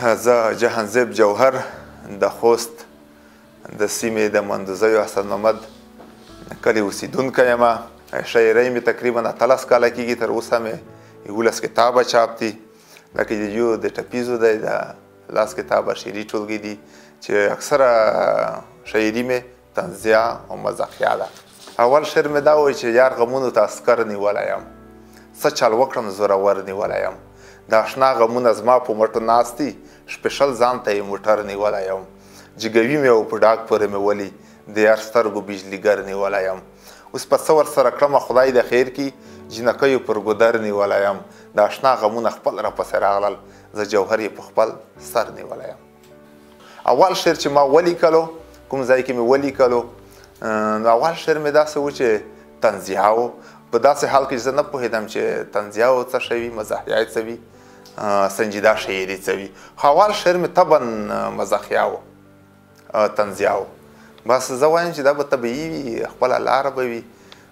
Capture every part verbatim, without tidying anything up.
زه جهانزیب جوهر د خوست د سیمې د مندوزیو حسن محمد کلي اوسیدونکی یم. شاعرۍ مې تقریبا اتلس کاله کېږي. تر اوسه مې یولس کتابه چاپ دي. لکه یو د ټپیزو دی، د لاس کتابه شعري ټولګې دي چې اکثره شاعري مې طنزیه او مزاحیه ده. اول شعر مې دا وایي چې یار غمونو ته عسکر نیولی یم، څه چل وکړم زورور نیولی یم. د اشنا غمونه زما په مټو ناست دي، شپېشل ځان ته یې موټر نیولی یم. جګوي مې او په ډاګ پورې مې ولي، د یار سترګو بجلیګر نیولی یم. اوس په څه ورسره کړمه خدای د خیر کي، جنکیو پر ګودر نیولی یم. د اشنا غمونه خپل راپسې راغلل، زه جوهر یې په خپل سر نیولی یم. اول شعر چې ما ولیکلو، کوم ځای کې مې ولیکلو، نو اول شعر مې داسې و چې طنزیه و. په داسې حال کې زه نه پوهېدم چې طنزیه و څه شی وي، مزاحیه څه وي، سنجیده شاعري څه وي. خو اول شعر مې طبعا مزاحیه و، طنزیه و. بس زه وایم چې دا به طبیعي وي، خپله لاره به وي،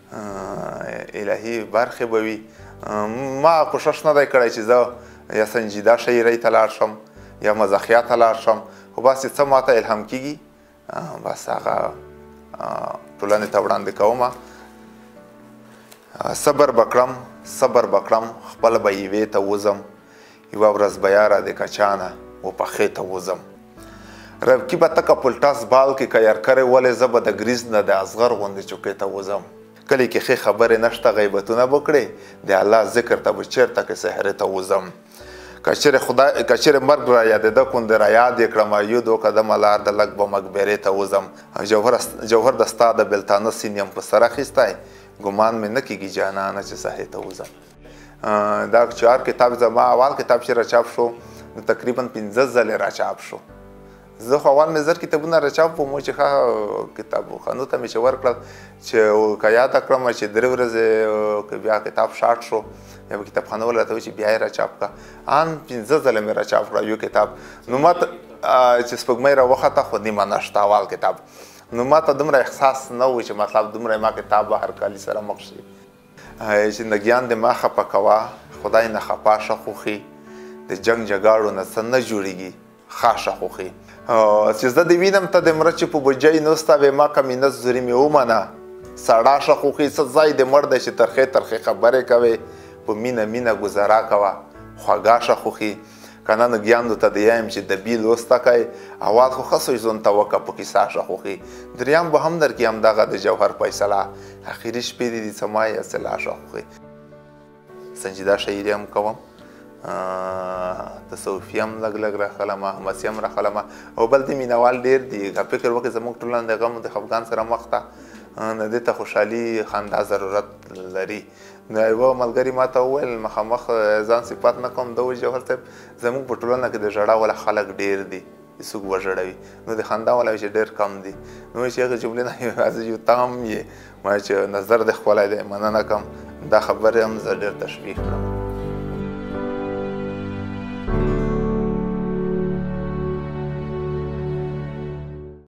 الهي برخې به وي. ما کوشش نه دی کړی چې زه یا سنجیده شاعرۍ ته لاړ شم یا مزاحیه ته لاړ شم. خو بس څه ماته الهام کېږي، بس هغه ټولنې ته وړاندې کومه. صبر به کړم صبر به کړم خپله به یوې ته وځم، یوه ورځ به یاره د کچانه و پخې ته وځم. ربکي به تکه پلټاس بال کې که یرکرې ولې، زه به د ګریز نه د اصغر غوندې چوکۍ ته وځم. کلي کې ښې خبرې نشته، غیبتونه به کړې، د الله ذکر ته به چېرته کې سحرې ته وځم. که چېرې مرګ را یادېده کندې را یاد یې کړم، یو دو قدمه لار د لږ به مقبرې ته وځم. جوهر د ستا د بېلتانه سین یم په سر اخیستی، ګمان مې نه کېږي جانانه چې ساحې ته وځم. دا چې هر کتاب زما اول کتاب چې راچاپ شو، نو تقریبا پنځه ځلې راچاپ شو. زه خو اول مې زر کتابونه راچاپ وم چې ښه کتابخانو ته مې چې ورکړل چې که یاده کړم چې درې ورځې که بیا کتاب شاټ شو یا به کتابخانه والا راته وایي چې بیا یې راچاپ کړه. ان پنځه ځله مې راچاپ کړه یو کتاب. نو ما ته چې سپوږمۍ راوخته خو نیمه نشته اول کتاب. نو ما ته دومره احساس نه و چې مطلب دومره ما کتاب به هر کالي سره مخ شي. چې نګیان دې ما خفه کوه، خدای نه خفه شه خوښي، د جنګ جګاړو نه څه نه جوړېږي ښه شه خوښي. چې زه دې وینم ته د مرچې په بوجۍ نوسته وې، ما کمینه زوري مې ومنه، سړه شه خوښي. څه ځای دې مړ دی چې ترخې ترخې خبرې کوې، په مینه مینه ګزاره کوه خوږه شه خوښي. که نه نګیاندو ته دې یم چې د بي لوسته کوې، اول خو ښه سوچ ځون ته وکړه په کیسه شه خوښي. دریم به هم درکړي همدغه د جوهر فیصله، اخري شپې دې دي څه ما یې اصطلاح شه خوښي. سنجیده شاعري هم کوم، تصوفي هم لږ لږ راخلمه، حماسي هم راخلمه. او بل دې مینهوال ډېر دي، که فکر وکړې زموږ ټولنه د غم د خفګان سره مخ ده، نو دې ته خوشحالي خندا ضرورت لري. نو یوه ملګري ما ته وویل مخامخ ځان صفات نه کوم، ده وایي جوهر صاحب زموږ په ټولنه کې د ژړا والا خلک ډېر دي، څوک وژړوي، نو د خندا والا چې ډېر کم دي. نو وایي چې هغې جملې نه یوازې یو ته هم یې، وایي چې نظر دې ښکلی دی، مننه کوم. دا خبرې هم زه ډېر تشویق کړم.